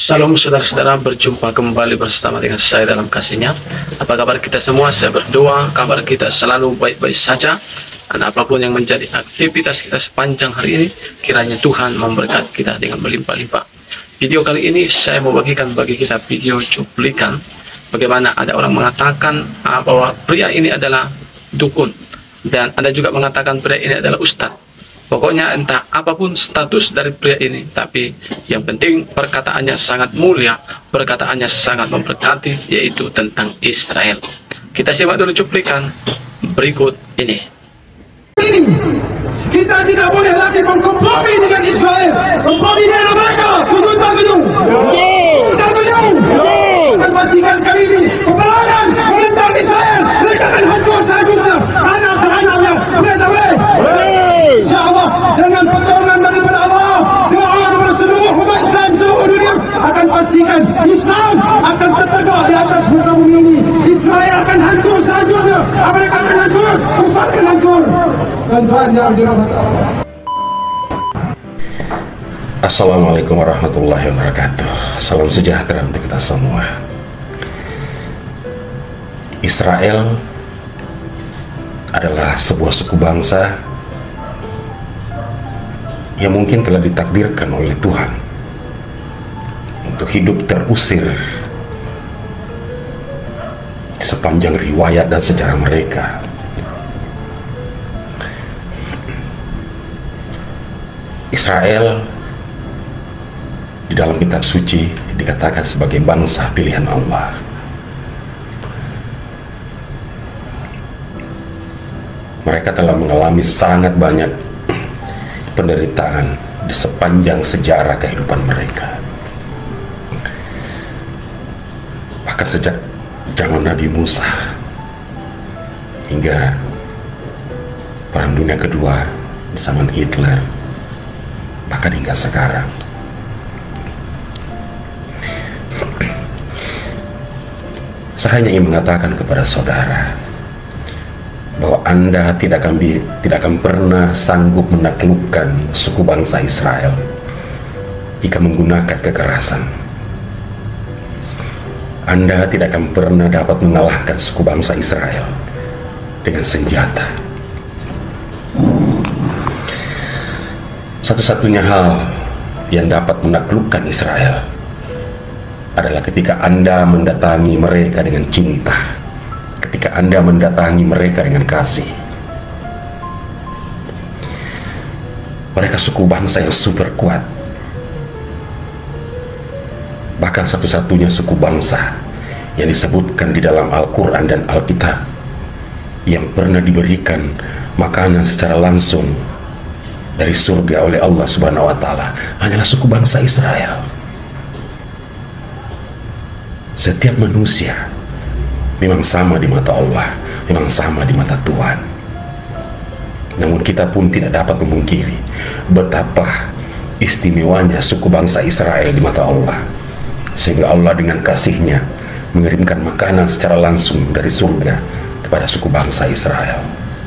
Shalom saudara-saudara, berjumpa kembali bersama dengan saya dalam kasihnya. Apa kabar kita semua? Saya berdoa kabar kita selalu baik-baik saja. Dan apapun yang menjadi aktivitas kita sepanjang hari ini, kiranya Tuhan memberkati kita dengan berlimpah-limpah. Video kali ini saya mau bagikan bagi kita video cuplikan bagaimana ada orang mengatakan bahwa pria ini adalah dukun, dan ada juga mengatakan pria ini adalah ustadz. Pokoknya entah apapun status dari pria ini, tapi yang penting perkataannya sangat mulia, perkataannya sangat memberkati, yaitu tentang Israel. Kita simak dulu cuplikan berikut ini. Kita tidak boleh lagi mengkompromi dengan Israel. Kompromi dengan mereka. Setuju tak setuju? Tak setuju? Akan pastikan kali ini peperangan menentang Israel. Mereka akan hancur selanjutnya. Anak-anaknya. Boleh tak boleh? InsyaAllah dengan pertolongan daripada Allah, doa daripada seluruh umat Islam seluruh dunia, akan pastikan Islam akan tertegak di atas muka bumi ini. Israel akan hancur selanjutnya. Mereka akan hancur, kufar akan hancur. Tuhan yang dirahmati Allah. Assalamualaikum warahmatullahi wabarakatuh. Salam sejahtera untuk kita semua. Israel adalah sebuah suku bangsa yang mungkin telah ditakdirkan oleh Tuhan untuk hidup terusir sepanjang riwayat dan sejarah mereka. Israel di dalam kitab suci dikatakan sebagai bangsa pilihan Allah. Mereka telah mengalami sangat banyak penderitaan di sepanjang sejarah kehidupan mereka. Bahkan sejak zaman Nabi Musa hingga Perang Dunia Kedua di zaman Hitler, bahkan hingga sekarang. Saya hanya ingin mengatakan kepada saudara bahwa Anda tidak akan pernah sanggup menaklukkan suku bangsa Israel jika menggunakan kekerasan. Anda tidak akan pernah dapat mengalahkan suku bangsa Israel dengan senjata. Satu-satunya hal yang dapat menaklukkan Israel adalah ketika Anda mendatangi mereka dengan cinta, ketika Anda mendatangi mereka dengan kasih. Mereka suku bangsa yang super kuat, bahkan satu-satunya suku bangsa yang disebutkan di dalam Al-Quran dan Alkitab yang pernah diberikan makanan secara langsung dari surga oleh Allah Subhanahu wa Ta'ala hanyalah suku bangsa Israel. Setiap manusia memang sama di mata Allah, memang sama di mata Tuhan. Namun kita pun tidak dapat memungkiri betapa istimewanya suku bangsa Israel di mata Allah, sehingga Allah dengan kasihnya mengirimkan makanan secara langsung dari surga kepada suku bangsa Israel.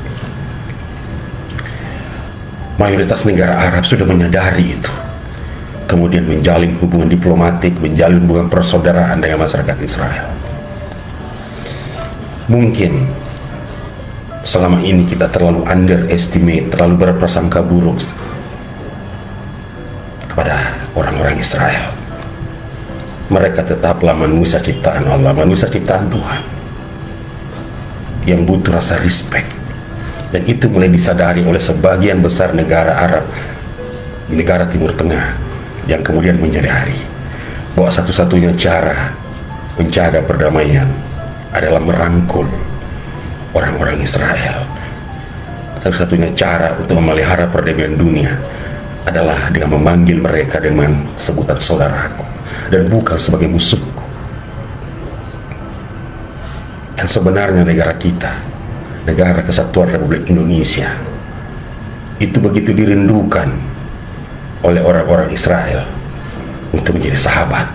Mayoritas negara Arab sudah menyadari itu, kemudian menjalin hubungan diplomatik, menjalin hubungan persaudaraan dengan masyarakat Israel. Mungkin selama ini kita terlalu underestimate, terlalu berprasangka buruk kepada orang-orang Israel. Mereka tetaplah manusia ciptaan Allah, manusia ciptaan Tuhan yang butuh rasa respect. Dan itu mulai disadari oleh sebagian besar negara Arab di negara Timur Tengah, yang kemudian menyadari bahwa satu-satunya cara menjaga perdamaian adalah merangkul orang-orang Israel. Satu-satunya cara untuk memelihara perdamaian dunia adalah dengan memanggil mereka dengan sebutan saudaraku dan bukan sebagai musuhku. Dan sebenarnya negara kita, Negara Kesatuan Republik Indonesia, itu begitu dirindukan oleh orang-orang Israel untuk menjadi sahabat.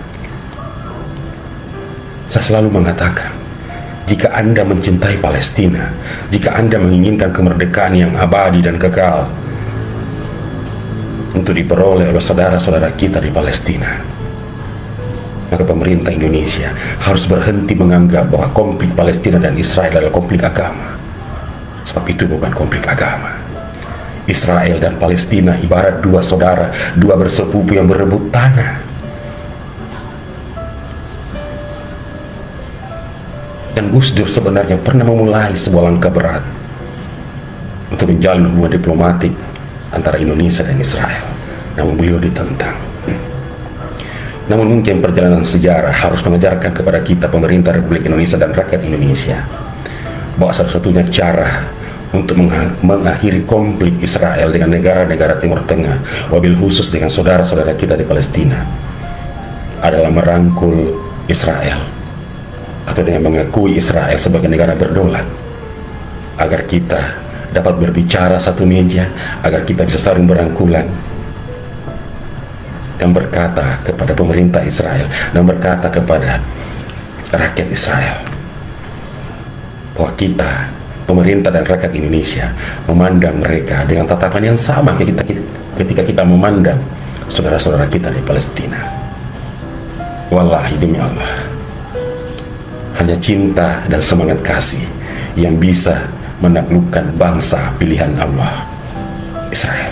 Saya selalu mengatakan, jika Anda mencintai Palestina, jika Anda menginginkan kemerdekaan yang abadi dan kekal untuk diperoleh oleh saudara-saudara kita di Palestina, maka pemerintah Indonesia harus berhenti menganggap bahwa konflik Palestina dan Israel adalah konflik agama. Sebab itu bukan konflik agama. Israel dan Palestina ibarat dua saudara, dua bersepupu yang berebut tanah. Dan Gus Dur sebenarnya pernah memulai sebuah langkah berat untuk menjalin hubungan diplomatik antara Indonesia dan Israel. Namun beliau ditentang. Namun mungkin perjalanan sejarah harus mengajarkan kepada kita, pemerintah Republik Indonesia dan rakyat Indonesia, bahwa satu-satunya cara untuk mengakhiri konflik Israel dengan negara-negara Timur Tengah, wabil khusus dengan saudara-saudara kita di Palestina, adalah merangkul Israel atau dengan mengakui Israel sebagai negara berdaulat, agar kita dapat berbicara satu meja, agar kita bisa saling berangkulan dan berkata kepada pemerintah Israel dan berkata kepada rakyat Israel bahwa kita, pemerintah dan rakyat Indonesia, memandang mereka dengan tatapan yang sama ketika kita memandang saudara-saudara kita di Palestina. Wallahi, demi Allah, hanya cinta dan semangat kasih yang bisa menaklukkan bangsa pilihan Allah, Israel.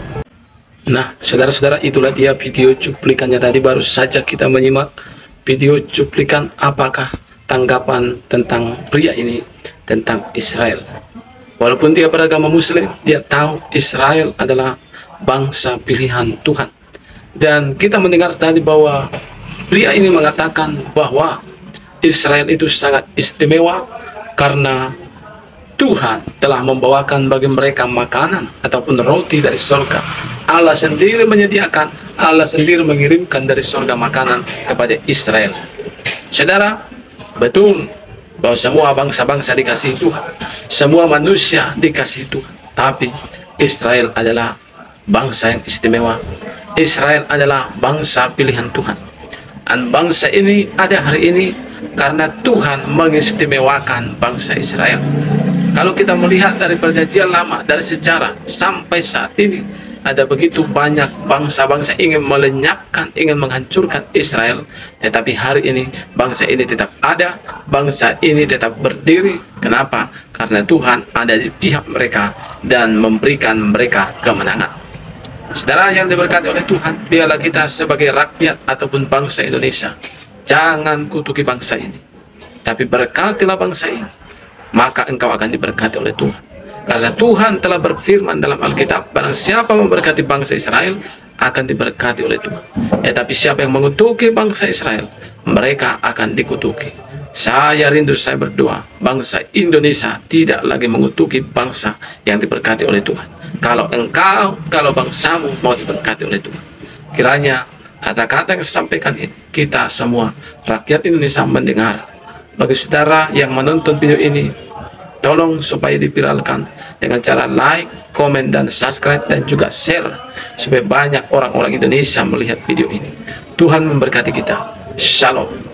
Nah, saudara-saudara, itulah dia video cuplikannya tadi. Baru saja kita menyimak video cuplikan apakah tanggapan tentang pria ini tentang Israel. Walaupun dia beragama Muslim, dia tahu Israel adalah bangsa pilihan Tuhan. Dan kita mendengar tadi bahwa pria ini mengatakan bahwa Israel itu sangat istimewa karena Tuhan telah membawakan bagi mereka makanan ataupun roti dari surga. Allah sendiri menyediakan, Allah sendiri mengirimkan dari surga makanan kepada Israel. Saudara, betul bahwa semua bangsa-bangsa dikasih Tuhan, semua manusia dikasih Tuhan. Tapi Israel adalah bangsa yang istimewa. Israel adalah bangsa pilihan Tuhan. Dan bangsa ini ada hari ini karena Tuhan mengistimewakan bangsa Israel. Kalau kita melihat dari perjanjian lama, dari sejarah sampai saat ini, ada begitu banyak bangsa-bangsa ingin melenyapkan, ingin menghancurkan Israel. Tetapi hari ini bangsa ini tetap ada, bangsa ini tetap berdiri. Kenapa? Karena Tuhan ada di pihak mereka dan memberikan mereka kemenangan. Saudara yang diberkati oleh Tuhan, biarlah kita sebagai rakyat ataupun bangsa Indonesia, jangan kutuki bangsa ini, tapi berkatilah bangsa ini, maka engkau akan diberkati oleh Tuhan. Karena Tuhan telah berfirman dalam Alkitab, barang siapa memberkati bangsa Israel akan diberkati oleh Tuhan. Tapi siapa yang mengutuki bangsa Israel, mereka akan dikutuki. Saya rindu, saya berdoa, bangsa Indonesia tidak lagi mengutuki bangsa yang diberkati oleh Tuhan. Kalau bangsamu mau diberkati oleh Tuhan, kiranya kata-kata yang saya sampaikan ini, kita semua rakyat Indonesia mendengar. Bagi saudara yang menonton video ini, tolong supaya diviralkan dengan cara like, komen, dan subscribe, dan juga share supaya banyak orang-orang Indonesia melihat video ini. Tuhan memberkati kita. Shalom.